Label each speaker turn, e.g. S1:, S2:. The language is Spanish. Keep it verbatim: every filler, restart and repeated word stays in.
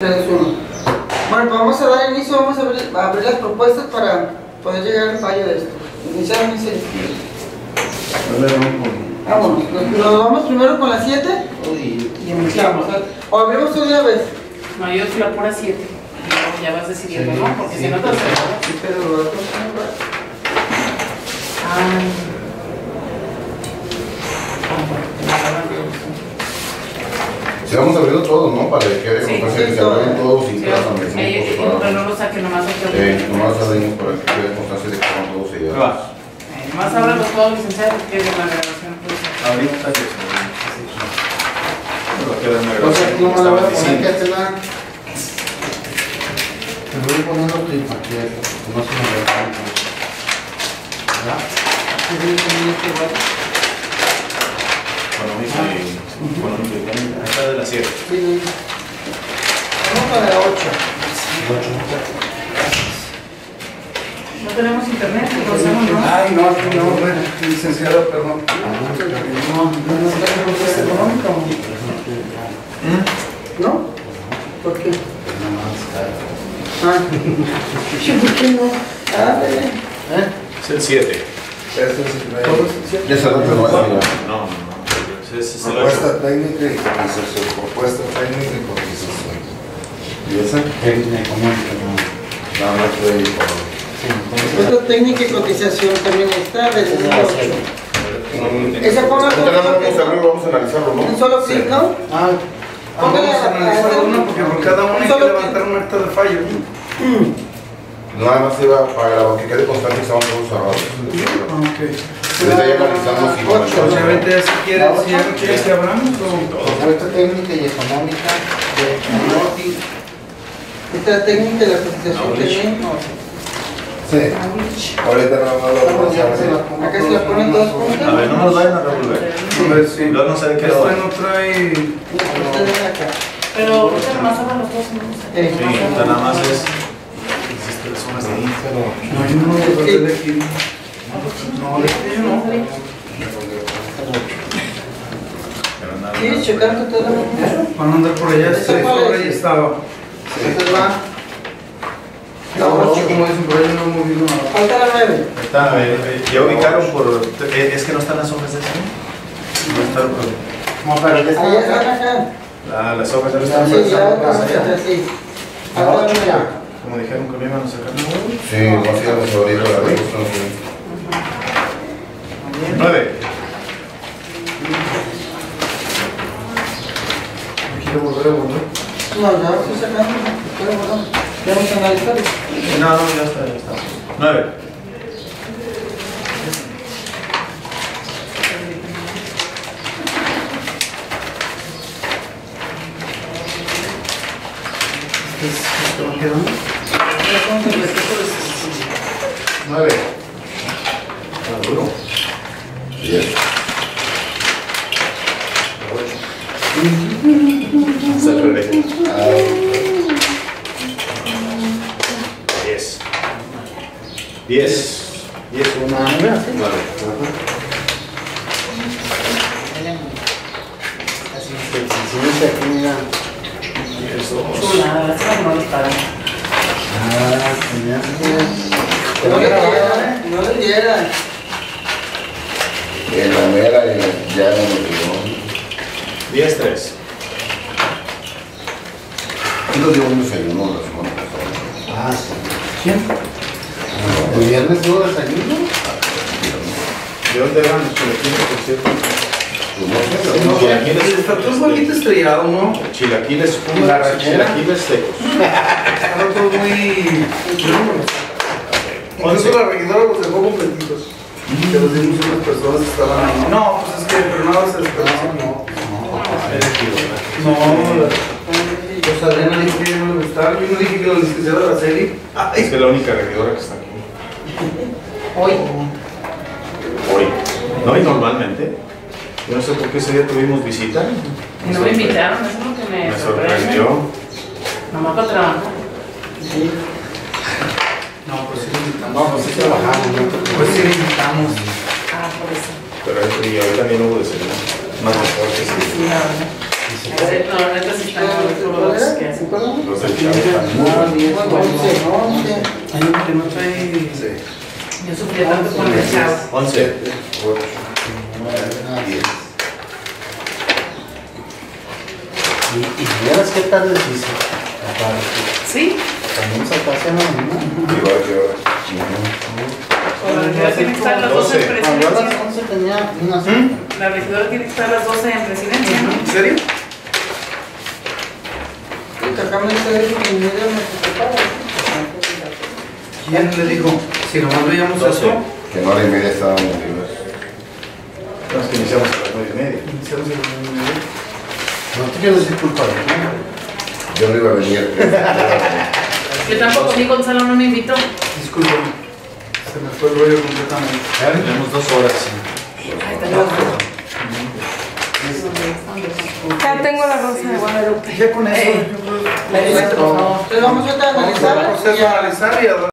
S1: Bueno, pues vamos a dar inicio, vamos a abrir, a abrir las propuestas para poder llegar al fallo de esto. Iniciar, iniciar. Vámonos, nos, nos vamos primero con las siete y iniciamos. O abrimos una vez.
S2: No, yo soy la pura siete. Ya vas decidiendo, sí, ¿no? Porque sí, si no te hace.
S1: Sí, pero lo otro
S3: Si vamos abriendo todos, ¿no? Para que quede
S2: sí,
S3: como
S2: sí,
S3: que se abren todos y todas las mesas.
S2: Sí, pero no lo saque, nomás hay que abrir.
S3: Sí, nomás abrimos para que quede constancia de que están todos sellados.
S2: Nomás ábrelos todos, licenciado, que quede la grabación.
S4: Ahorita que se va a quedar una
S3: Entonces,
S4: grabación.
S3: no me la voy a poner
S4: diciendo.
S3: que hacerla. Me voy poniendo clip aquí, no se me ve tanto. ¿Verdad?
S1: Sí, sí, también este igual.
S4: Económica y. Económica y. Ahí está de las siete.
S1: Sí, sí. Vamos para la ocho.
S2: No tenemos internet, lo hacemos, ¿no?
S5: Ay, no, aquí no, bueno, licenciado, perdón.
S1: No, no, no tenemos propuesta económica. ¿No? ¿Por qué? Ah, ¿por qué no? Ah, ¿eh?
S4: Es el siete.
S3: Ya se lo no
S4: No, no, no. Ese es el
S5: Propuesta
S4: ocho.
S5: técnica y cotización. Propuesta técnica y cotización.
S3: ¿Y esa? Técnica económica, no. Nada más fue ahí por...
S1: Propuesta técnica y cotización también está desde el ocho. Esa ponga
S3: Vamos a abrirlo, vamos a analizarlo, ¿no?
S1: un solo clic, ¿no?
S5: Ah, vamos a analizar uno porque por cada uno hay que levantar un acta de fallo.
S3: Nada más iba para que quede constante que estamos todos cerrados.
S5: Ok.
S3: Desde ya analizamos y
S5: Ocho, obviamente, si quieres, si ya no quieres que abramos o...
S3: Propuesta técnica y económica de Norte.
S1: Esta es la técnica y la cotización también.
S5: Sí. Ahorita nada más lo vamos a hacer.
S1: Acá se la ponen todas juntas.
S4: A ver, no nos vayan a revolver.
S5: A ver si...
S4: Luego no sé de qué
S5: Esta
S4: hora.
S5: no trae...
S1: Ustedes acá.
S2: Pero ahorita nomás abran los dos, ¿no?
S1: Eh,
S4: Sí, ahorita nada más es. Existe las zonas de ahí.
S5: No, yo no voy a perder de aquí. No, de aquí yo no.
S4: Pero nada
S1: ¿Quieres
S4: más.
S1: checar que todo lo mismo?
S5: Van a andar por allá,
S1: ¿Esta
S5: sí,
S1: cuál
S5: por
S1: es?
S5: ahí estaba.
S1: Entonces va. La
S5: No,
S1: ocho.
S5: como dicen, por ahí no hemos movido nada.
S1: Falta la nueve.
S4: Está, eh, eh, ya ubicaron por. eh, Es que no están las hojas de eso. No están por.
S3: No, pero ya
S1: Ahí están acá.
S4: Ah, las hojas ya no están
S1: Sí,
S4: por
S1: ya
S4: por
S1: están
S4: allá.
S1: así.
S3: La ocho ya.
S4: Como dijeron que me iban a sacar.
S3: Sí, no hacíamos ahorita la revolución.
S4: Nueve.
S5: Quiero volver a volver.
S1: No, ya estoy sacando. Pero bueno, ya vamos a analizar.
S4: No, no, ya está, ya está. Nueve.
S5: ¿Esto va quedando?
S3: Nueve. Uno. Diez.
S4: Es al revés. Diez. Diez. Diez.
S3: Una nueve.
S4: Nueve.
S3: Si no se aquí, mira.
S4: Diez, dos.
S2: Chulada, esa no les pagan.
S3: Ah, tenía que...
S1: No le dieran, no le dieran.
S3: En la mera y ya no lo digo.
S4: Diez, tres.
S3: Y nos dio un desayuno la semana pasada.
S5: Ah, sí. ¿Quién?
S3: ¿El viernes dio desayuno?
S4: ¿De dónde eran los chilaquiles, por cierto?
S3: Pues no sé,
S4: No,
S3: no sé.
S4: chilaquiles.
S5: Está todo un poquito estrellado, ¿no?
S4: Chilaquiles
S3: La
S4: húmedos,
S3: rachera.
S4: chilaquiles secos.
S5: Está todo muy... Incluso la regidora los dejó completitos. Que los dimos a unas personas que estaban ahí. No, pues es que pero nada se desperdició. No, no, la- pues Adriana dijo que no le gustaba. Yo no dije que lo licenciara la serie.
S4: Es que es la única regidora que está aquí.
S1: Hoy.
S4: Hoy. No, y normalmente. Yo no sé por qué ese día tuvimos visita.
S2: Y no me invitaron, eso es lo que me,
S4: Me
S2: sorprende.
S4: sorprendió.
S2: Nomás para trabajar.
S1: Sí.
S5: No, pues sí le invitamos.
S3: No, pues sí trabajamos, ¿no?
S5: Pues sí le invitamos.
S2: Ah, por eso.
S4: Pero y hoy también hubo desayuno. Más mejor que sí.
S2: Sí, la verdad.
S3: Y se
S2: No, la neta sí están muy los que hacen.
S4: Los del Chavo están muy
S3: Ah,
S4: buenos.
S3: diez,
S1: once, once.
S3: Hay uno que no trae.
S5: Sí.
S2: Yo sufría tanto con el chavo.
S4: once.
S3: ocho, nueve, diez. Y, y vieras qué tarde se hizo. Aparte,
S2: ¿Sí?
S3: también se pasa en la mañana.
S4: Igual que ahora.
S2: O la regidora tiene que estar a las doce en
S3: Cuando yo a las
S2: presidencia.
S3: once tenía una
S5: ¿Mm?
S3: cita.
S2: La regidora tiene que estar a las doce en presidencia, ¿no?
S5: ¿En serio?
S1: Y tocamos el servicio y medio me prepara.
S5: ¿Quién le dijo? Si nomás veíamos
S4: doce.
S5: esto.
S4: Que en hora y media estábamos libres. Nos que iniciamos a las nueve y media.
S5: Iniciamos el nueve.
S3: No te quiero decir culpable.
S4: Yo no iba a venir.
S2: Yo tampoco, mi Gonzalo no me invitó.
S5: Discúlpame. Se me fue el rollo completamente.
S4: Tenemos dos horas.
S2: Ahí está la
S6: Ya tengo la rosa de Guadalupe.
S5: Ya con eso.
S2: Eh, la Elisa, por favor.
S1: Entonces vamos a analizar.
S5: Vamos a hacer
S1: y a-
S5: analizar y a